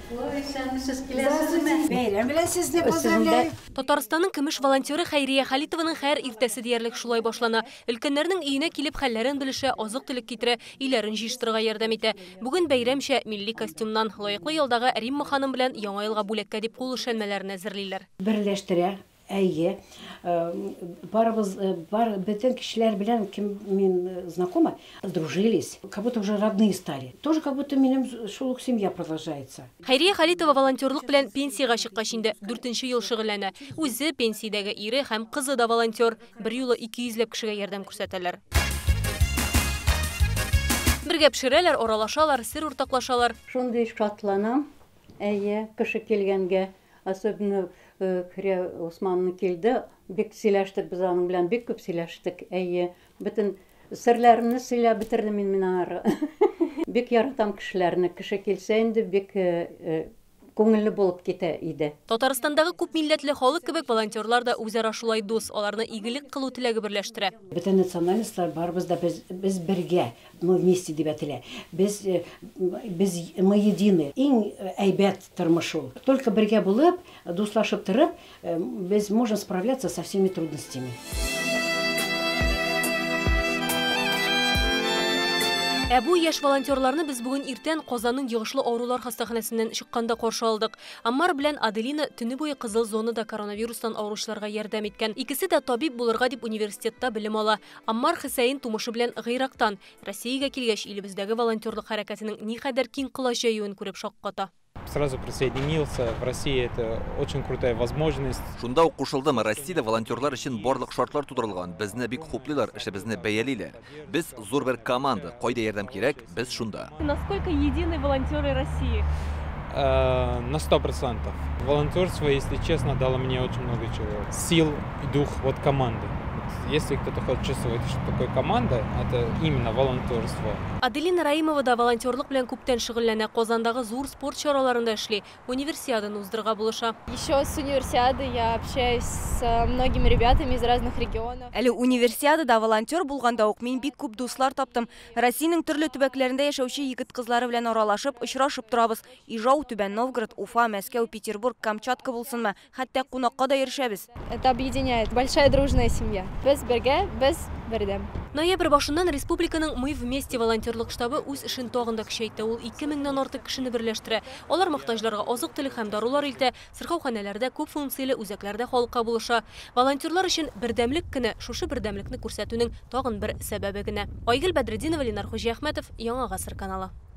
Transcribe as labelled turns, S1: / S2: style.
S1: Бәйрәм белән сезне поздравляю.
S2: Татарстанның көмеш волонтеры Хәйрия Хәлитованың һәр иртәсе диярлек шулай башлана. Өлкәннәрнең өенә килеп хәлләрен белешә, азык-төлек китерә, өйләрен җыештырырга ярдәм итә. Бүген бәйрәмчә милли костюмнан лаеклы елдагы Римма ханым белән яңа елга бүләккә дип кул эшләнмәләрен әзерлиләр.
S1: Берләштерә. Әйе, барыбыз, бөтен кешеләр белән кем мин знакома, дружились, как будто уже родные стали. Тоже как будто минем шул ук семья продолжается.
S2: Хәйрия Хәлитова волонтерлык белән пенсияга чыккач инде 4нче ел шөгыльләнә. Үзе пенсиядәге ире һәм кызы да волонтер, бер юлы 200 ләп кешегә ярдәм күрсәтәләр. Бергә пешерәләр, аралашалар, сер уртаклашалар.
S3: Шундый шатланам, әйе, кеше килгәнгә, особенно Хирия Усманны килде, бик сөйләштек, без аның белән бик күп сөйләштек, әйе, бөтен серләрне сөйләп бетерде мин ары. Бик яратам кешеләрне, кеше килсә инде бик күңелле булып китә иде.
S2: Татарстандагы күп милләтле халык кебек волонтерлар да үзара шулай дус, аларны игелек кылу теләге берләштерә.
S1: Бөтен национальностьлар барыбыз да без бергә, мы вместе дип әйтелә. Мы едины. Иң әйбәт тормыш ул. Только бергә булып, дуслашып торып, без можем справляться со всеми трудностями.
S2: Бу яшь волонтерларны без бүген иртән Казанның йогышлы авырулар хастаханәсеннән чыкканда каршы алдык. Аммар белән Аделина төне буе кызыл зонада коронавирустан авыручыларга ярдәм иткән. Икесе дә табиб булырга дип университетта белем ала. Аммар Хөсәен тумышы белән Гыйрактан Россиягә килгәч илебездәге волонтерлык хәрәкәтенең никадәр киң кылачаюын күреп шакката.
S4: Сразу присоединился. В России это очень крутая возможность.
S5: Шунда ук кушылдым. Россиядә волонтерлар өчен барлык шартлар тудырылган. Безне бик хуплыйлар, эшебезне бәялиләр. Без зур бер команда. Кайда ярдәм кирәк, без шунда.
S2: Насколько едины волонтеры России?
S4: На 100%. Волонтерство, если честно, дало мне очень много чего. Сил и дух команды. Если кто-то хочет чувствовать, что такое команда, это именно волонтерство.
S2: Аделина Раимова да волонтерлык белән күптән шөгыльләнә. Казандагы зур спорт чараларында эшли. Универсиаданы уздырырга булыша.
S6: Еще с универсиады я общаюсь с многими ребятами из разных регионов.
S7: Әле универсиадада волонтер булганда ук мин бик күп дуслар таптым. Россиянең төрле төбәкләрендә яшәүче егет-кызлары белән аралашып, очрашып торабыз. Ижау, Түбән Новгород, Уфа, Мәскәү, Петербург, Камчатка булсынмы, хәтта кунакка да йөрешәбез.
S6: Это объединяет. Большая дружная семья. Без бергә, без бердәм.
S2: Ноябрь башыннан республиканың «Мы вместе» волонтерлык штабы үз эшен тагын да көчәйтте. Ул 2000-нән артык кешене берләштерә. Алар мохтаҗларга азык-төлек һәм дарулар илтә, сырхауханәләрдә күп функцияле үзәкләрдә халыкка булыша. Волонтерлар өчен бердәмлек көне, шушы бердәмлекне күрсәтүнең тагын бер сәбәбе генә. Айгөл Бәдретдинова, Ленар Хуҗиәхмәтов, Яңа гасыр каналы.